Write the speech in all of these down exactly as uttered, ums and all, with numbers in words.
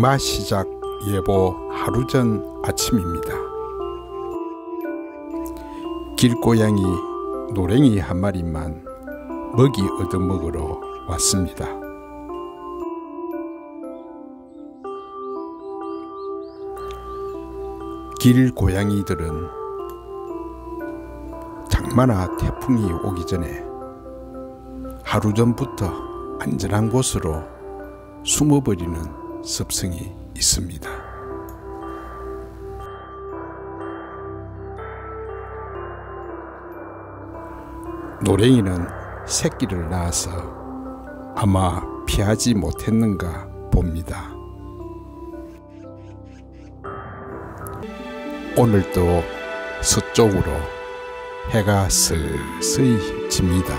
장마 시작 예보 하루 전 아침입니다. 길고양이 노랭이 한 마리만 먹이 얻어먹으러 왔습니다. 길고양이들은 장마나 태풍이 오기 전에 하루 전부터 안전한 곳으로 숨어버리는 습성이 있습니다. 노랭이는 새끼를 낳아서 아마 피하지 못했는가 봅니다. 오늘도 서쪽으로 해가 서서히 집니다.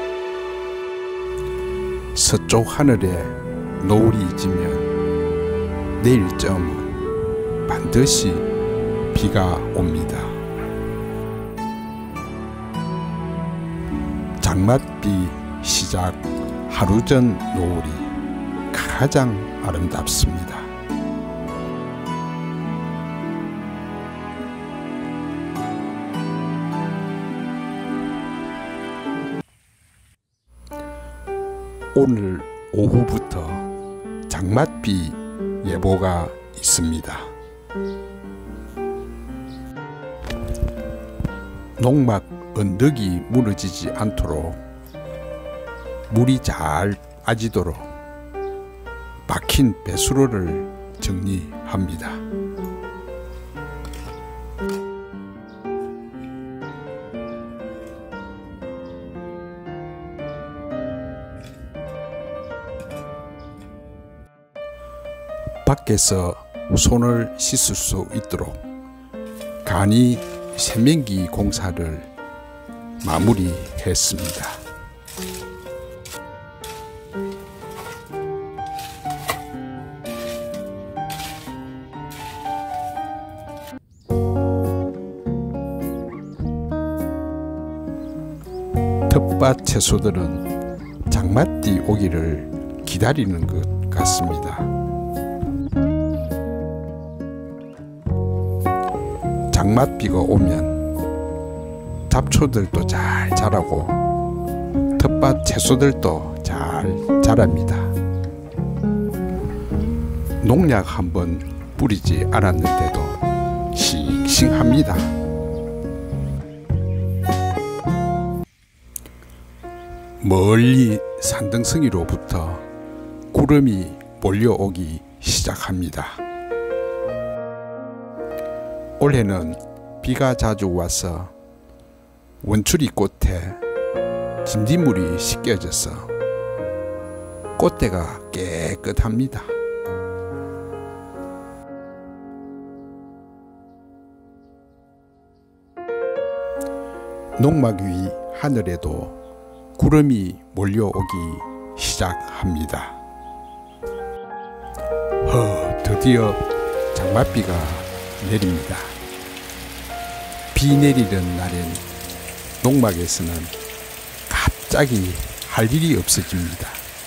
서쪽 하늘에 노을이 지면 내일쯤은 반드시 비가 옵니다. 장맛비 시작 하루 전 노을이 가장 아름답습니다. 오늘 오후부터 장맛비 예보가 있습니다. 농막 언덕이 무너지지 않도록 물이 잘 빠지도록 막힌 배수로를 정리합니다. 밖에서 손을 씻을 수 있도록 간이 세면기 공사를 마무리했습니다. 텃밭 채소들은 장맛비 오기를 기다리는 것 같습니다. 장맛비가 오면 잡초들도 잘 자라고 텃밭 채소들도 잘 자랍니다. 농약 한번 뿌리지 않았는데도 싱싱합니다. 멀리 산등성이로부터 구름이 몰려오기 시작합니다. 올해는 비가 자주 와서 원추리 꽃에 진딧물이 씻겨져서 꽃대가 깨끗합니다. 농막 위 하늘에도 구름이 몰려오기 시작합니다. 허, 드디어 장맛비가 내립니다. 비 내리는 날엔 농막에서는 갑자기 할 일이 없어집니다.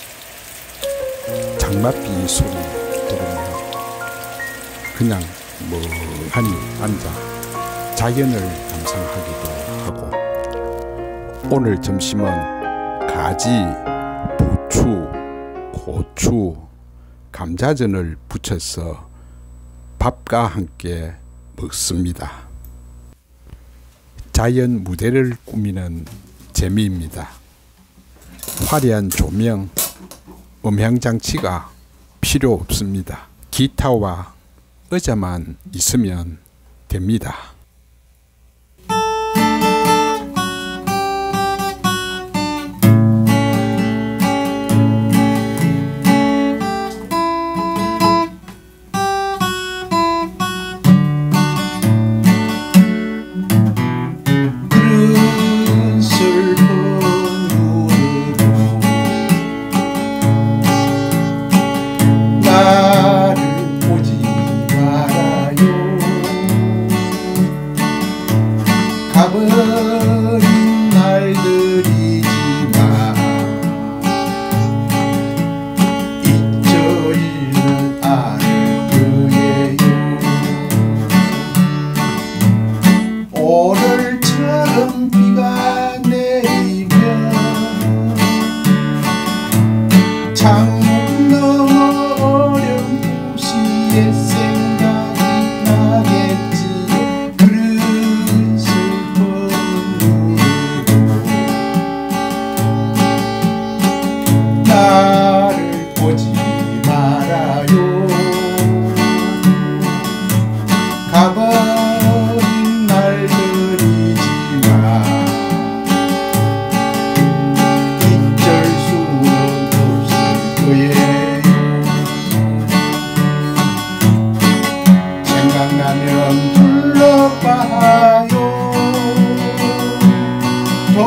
장맛비 소리 들으며 그냥 멍하니 앉아 자연을 감상하기도 하고 오늘 점심은 가지, 부추, 고추, 감자전을 부쳐서 밥과 함께 먹습니다. 자연 무대를 꾸미는 재미입니다. 화려한 조명, 음향장치가 필요 없습니다. 기타와 의자만 있으면 됩니다. 나를 보지 말아요.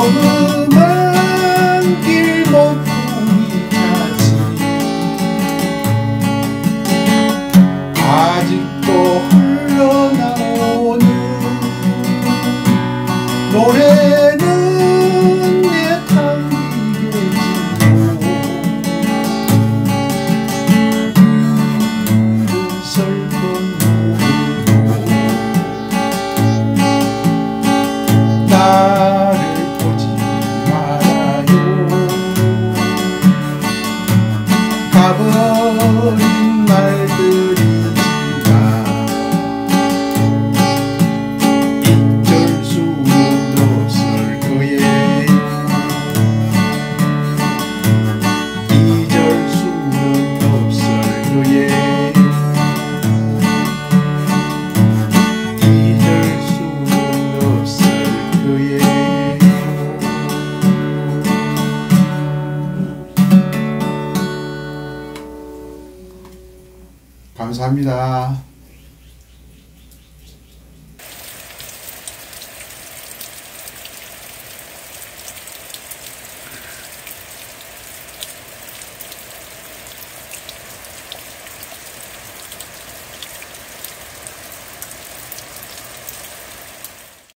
험한 길모퉁이같이 아직도 흘러나오는 노래는 내 탕비겠지요. 그 슬픈 노래로 나를 보지 말아요. 가버린 말들이지만 잊을 수는 없을 거예요. 잊을 수는 없을 거예요. 잊을 수는 없을 거예요. 감사합니다.